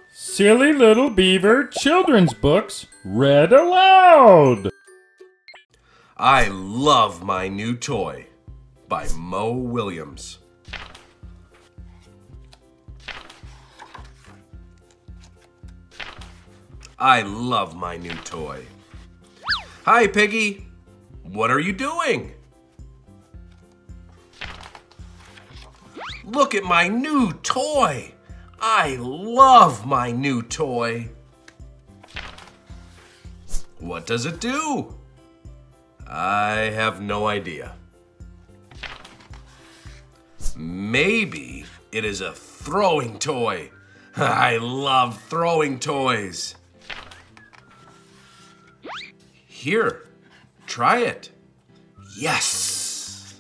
Silly Little Beaver Children's Books Read Aloud. I Love My New Toy by Willems. I love my new toy. Hi, Piggy. What are you doing? Look at my new toy. I love my new toy. What does it do? I have no idea. Maybe it is a throwing toy. I love throwing toys. Here, try it. Yes!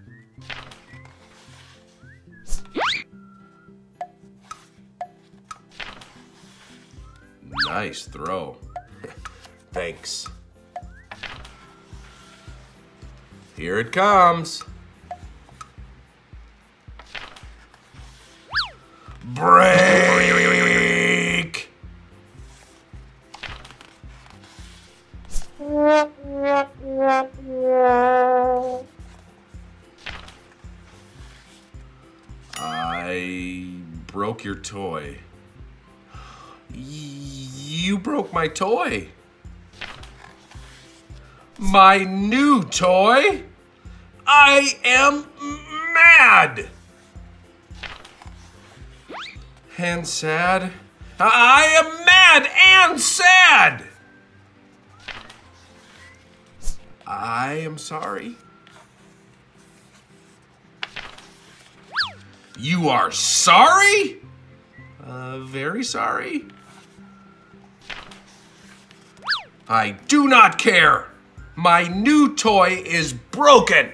Nice throw. Thanks. Here it comes. Break! I broke your toy. You broke my toy. My new toy? I am mad! And sad? I am mad and sad! I am sorry. You are sorry? Very sorry. I do not care. My new toy is broken.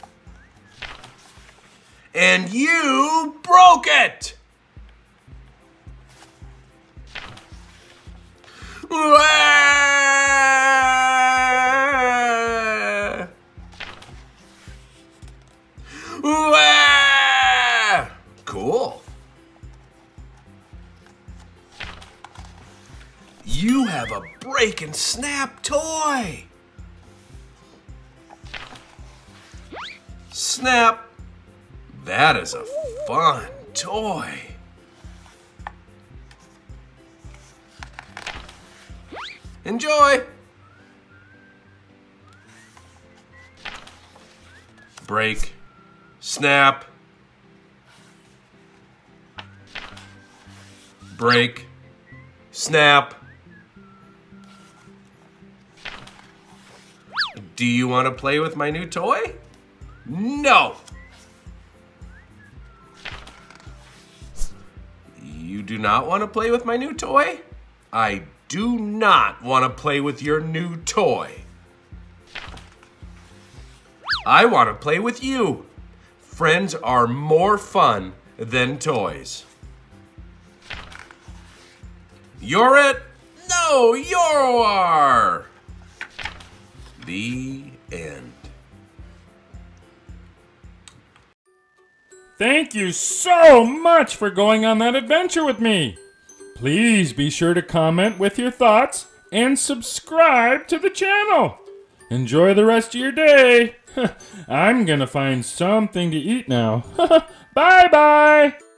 And you broke it. Cool. You have a break and snap toy. Snap. That is a fun toy. Enjoy. Break. Snap. Break. Snap. Do you want to play with my new toy? No. You do not want to play with my new toy? I do not want to play with your new toy. I want to play with you. Friends are more fun than toys. You're it? No, you are. The end. Thank you so much for going on that adventure with me. Please be sure to comment with your thoughts and subscribe to the channel. Enjoy the rest of your day. I'm gonna find something to eat now. Bye-bye.